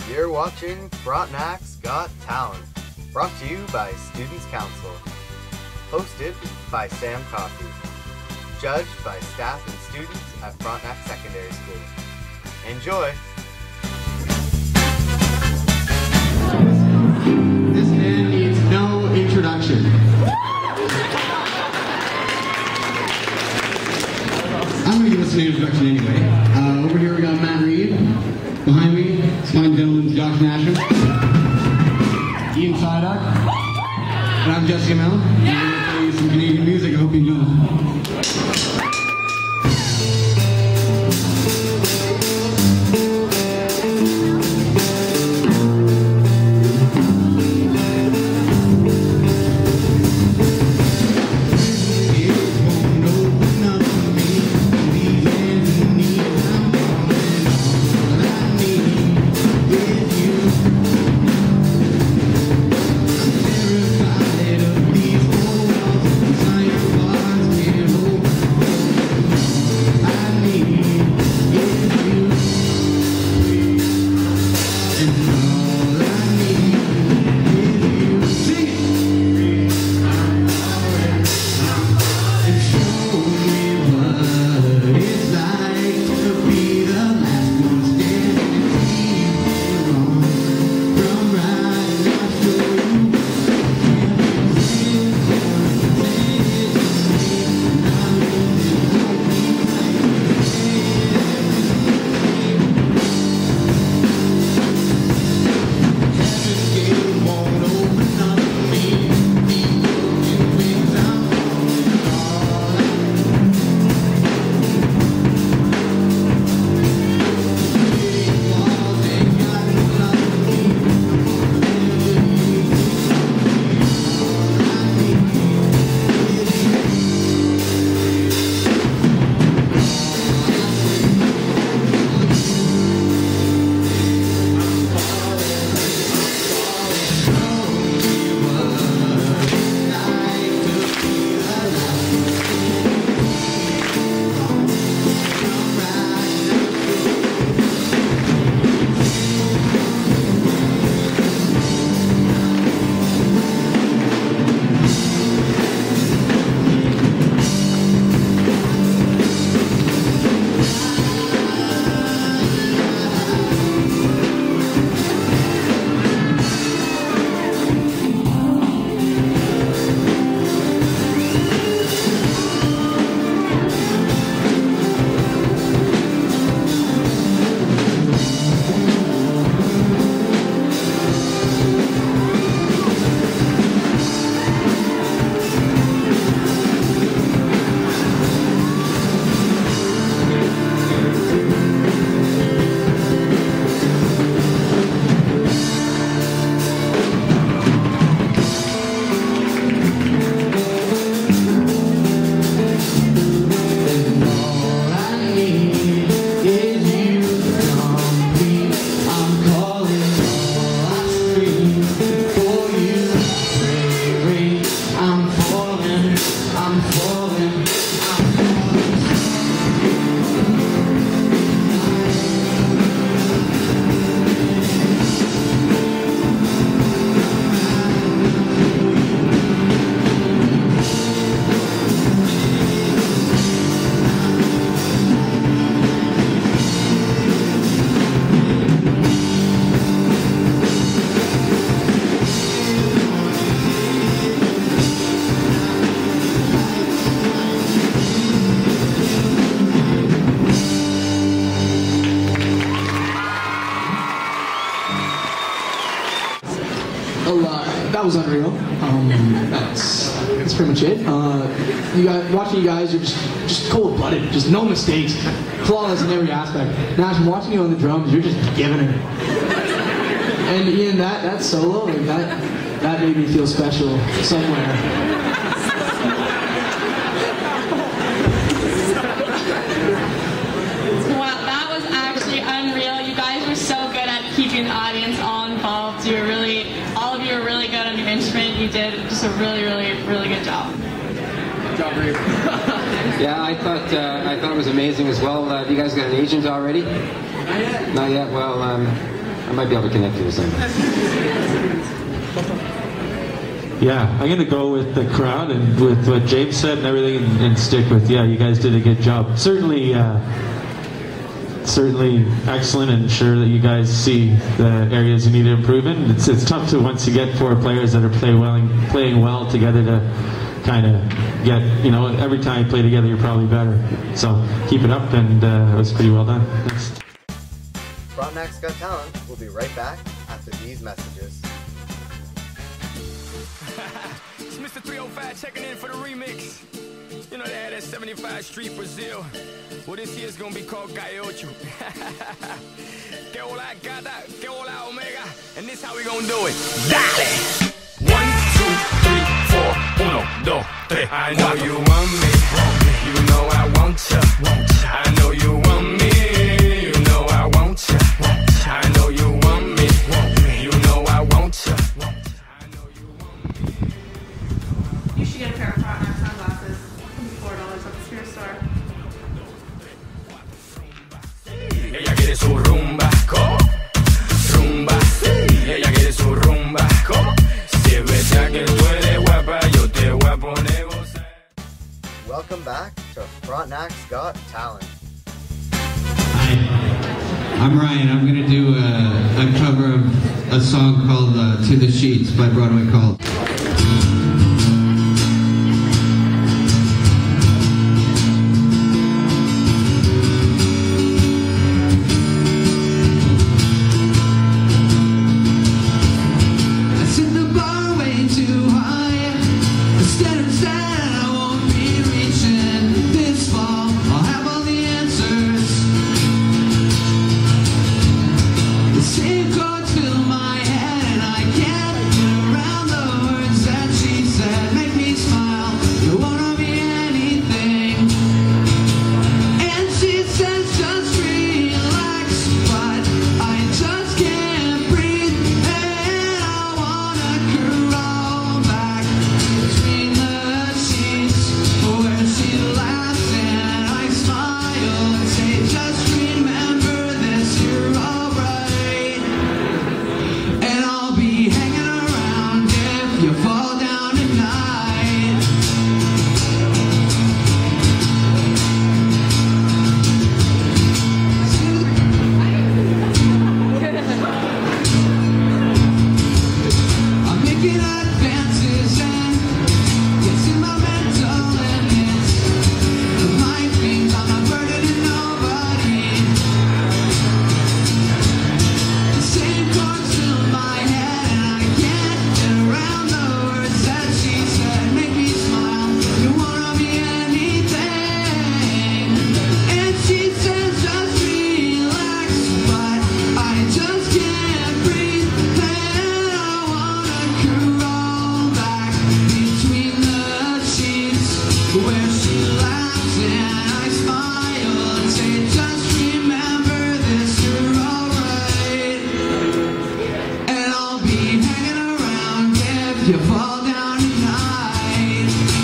You're watching Frontenac's Got Talent, brought to you by Students' Council. Hosted by Sam Coffey. Judged by staff and students at Frontenac Secondary School. Enjoy! This man needs no introduction. I'm going to give us an introduction anyway. Over here we got Matt Reed. Behind me, this fine gentleman's Josh Nasham. Ian Sydock. And I'm Jessica Mellon. I'm going to play you some Canadian music. I hope you enjoy. That was unreal. That's pretty much it. Watching you guys, you're just cold-blooded, just no mistakes, flawless in every aspect. Nash, I'm watching you on the drums, you're just giving it. And Ian, that solo, like that made me feel special somewhere. Wow, that was actually unreal. You guys were so good at keeping the audience all involved. All of you were really good on your instrument. You did just a really, really, really good job. Good job, Reed. Yeah, I thought it was amazing as well. Have you guys got an agent already? Not yet. Not yet. Well, I might be able to connect you with something. Yeah, I'm gonna go with the crowd and with what James said and everything, and stick with, yeah, you guys did a good job. Certainly excellent, and sure that you guys see the areas you need to improve in. It's tough to, once you get 4 players that are playing well together, to kind of get, you know, every time you play together you're probably better. So keep it up, and it was pretty well done. Thanks. Frontenac's Got Talent will be right back after these messages. It's Mr. 305 checking in for the remix. You know they had that 75 Street Brazil. Well, this year's gonna be called Gaiocho. Que hola gata, que hola omega. And this how we gonna do it. Dale! 1, 2, 3, 4, 1, 2, 3. I know you want me. You know I want ya. I know you want me. You know I want ya. I know you want me. You know I want ya. You should get a pair of Frontenac sunglasses. $4 at the Spirit store. Ella quiere su rumba, ¿cómo? Rumba, ella quiere su rumba, ¿cómo? Si es verdad que tú eres guapa, yo te voy a poner gozar. Welcome back to Frontenac's Got Talent. Hi, I'm Ryan. I'm going to do a cover of a song called To the Sheets by Broadway Called. Same chords fill my head and I can't get around the words that she said. Make me smile, you wanna be anything. And she says just relax, but I just can't breathe. And I wanna crawl back between the sheets where she laughs and I smile and say just remember this, you're alright. And I'll be hanging around if you fall down tonight. I'm making advances and getting my mental limits. The mind thinks I'm a burden to nobody. The same chords fill my head and I can't get around the words that she said. Make me smile, you wanna be anything. And she says just relax, but I just can't breathe. And I wanna crawl back between the sheets where she laughs and I smile and say just remember this, you're alright. And I'll be hanging around if you fall down tonight.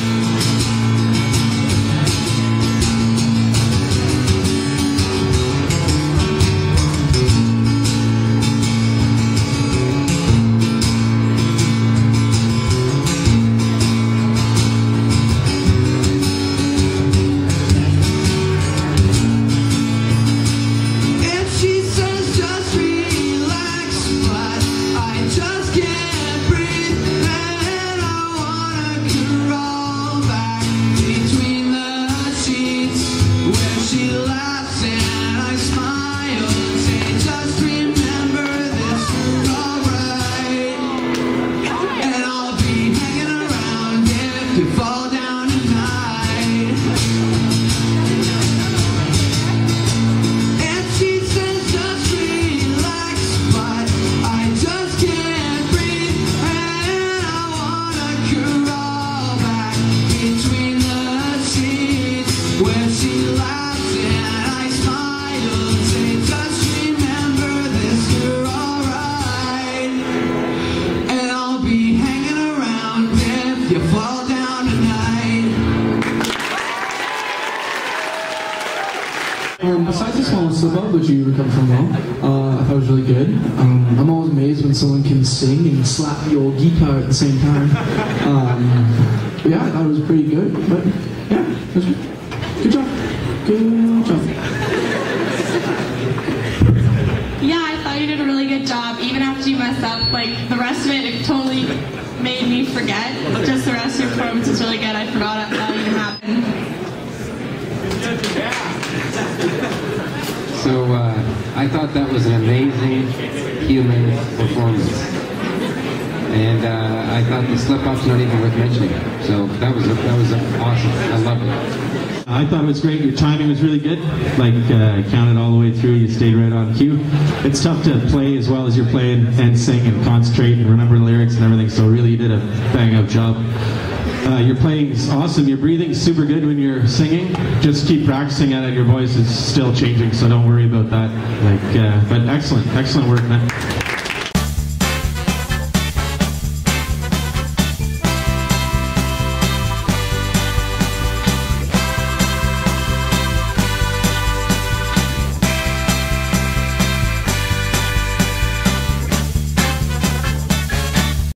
And she says just relax, but I just can't breathe. And I wanna crawl back between the sheets where she laughs and I smile and say just remember this, you're alright. And I'll be hanging around if you fall down tonight. And she says just relax, but I just can't breathe. And I wanna crawl back between the sheets where she laughs and I smile and say just remember this, you're alright. And I'll be hanging around if you fall down tonight. Besides the small slip up, which you recovered from well, I thought it was was really good. I'm always amazed when someone can sing and slap the old guitar at the same time. But yeah, I thought it was pretty good. But yeah, it was good. Good job. Good job. Yeah, I thought you did a really good job. Even after you messed up, like the rest of it totally made me forget. Just the rest of your performance is really good. I forgot how it even happened. So I thought that was an amazing human performance. And I thought the slip-up's not even worth mentioning. So that was awesome. I loved it. I thought it was great. Your timing was really good. Like, counted all the way through. You stayed right on cue. It's tough to play as well as you're playing and sing and concentrate and remember the lyrics and everything. So really, you did a bang-up job. Your playing is awesome. Your breathing is super good when you're singing. Just keep practicing at it. Your voice is still changing, so don't worry about that. But excellent work, man.